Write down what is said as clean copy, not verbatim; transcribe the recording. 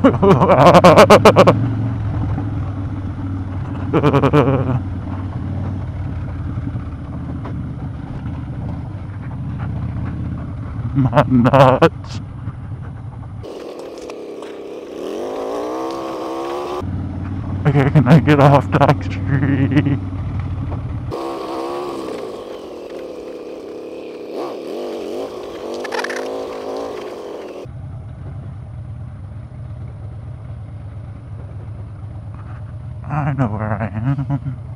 My nuts. Okay, can I get off Dock Street? I know where I am.